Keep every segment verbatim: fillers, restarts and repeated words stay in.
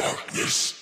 darkness.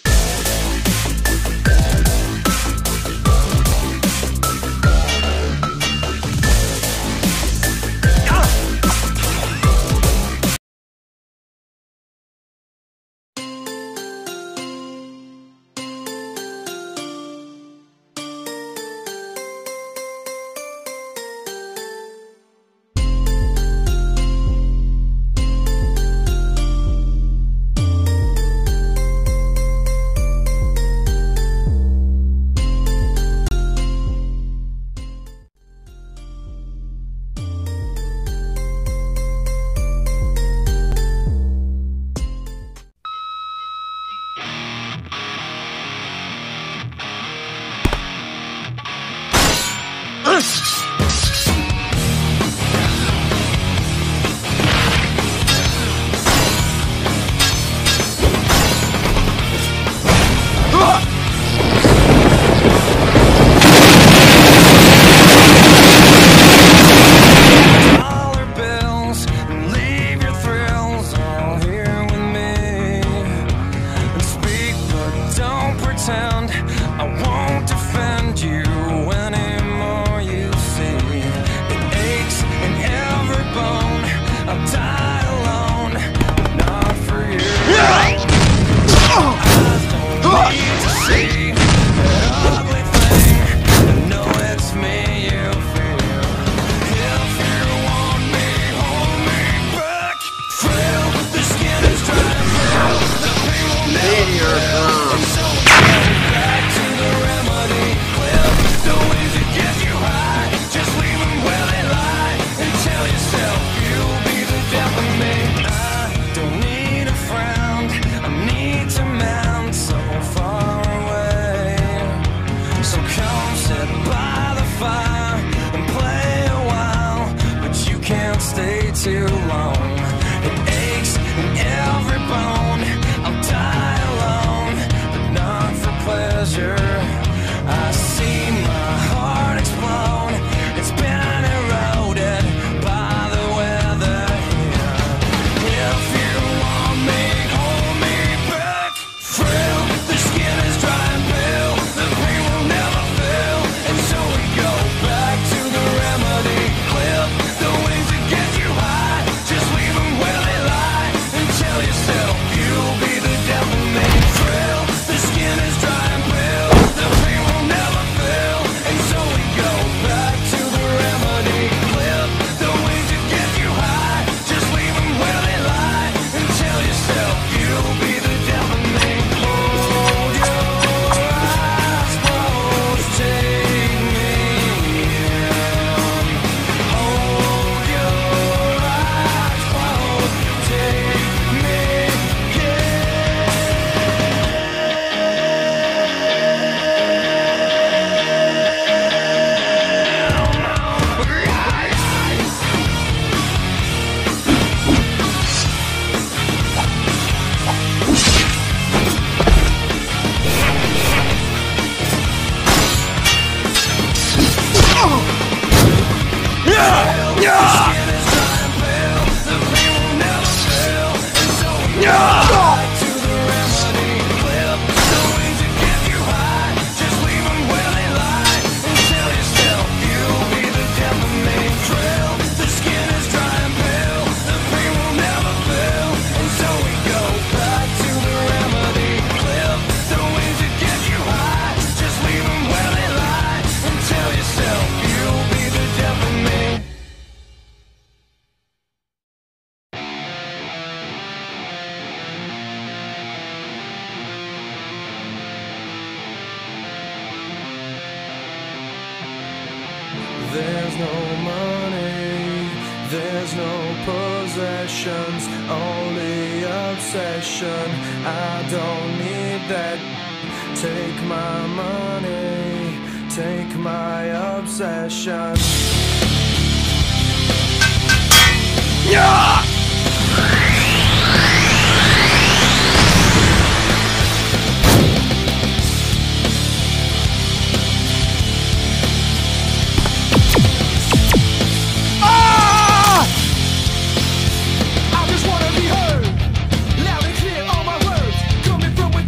Too long, it aches in every bone. I'll die alone, but not for pleasure. I see my heart explode. It's been eroded by the weather here. If you want me, hold me back. Frail, the skin is dry and pale. The pain will never fail, and so we go back to the remedy. Clip the wings that get you high. Just leave them where they lie and tell yourself you'll be the devil made frail. The skin is dry and pale. The pain will never fail, and so we go back to the remedy. Clip the wings that get you high. Just leave them where they lie and tell yourself you'll be the devil made. Hold your eyes closed, take me in. Hold your eyes closed, take me There's no money, there's no possessions, only obsession. I don't need that. Take my money, take my obsession. Yeah! I just wanna be heard, loud and clear, all my words coming from within.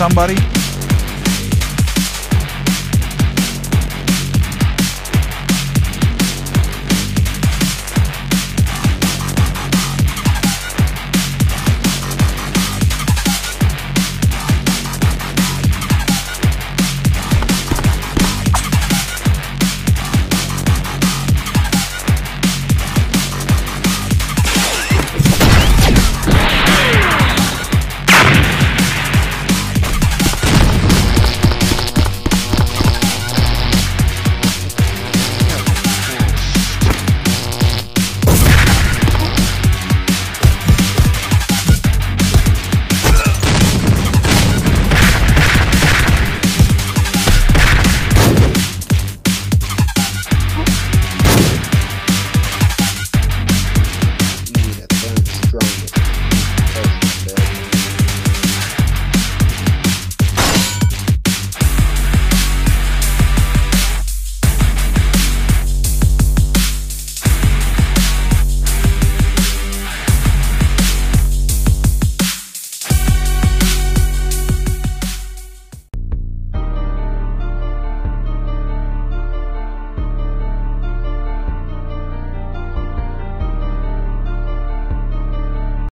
somebody,